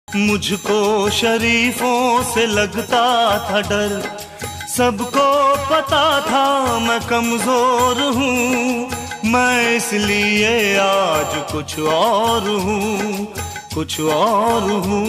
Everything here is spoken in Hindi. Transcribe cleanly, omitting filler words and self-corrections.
मुझको शरीफों से लगता था डर, सबको पता था मैं कमजोर हूँ, मैं इसलिए आज कुछ और हूँ, कुछ और हूँ।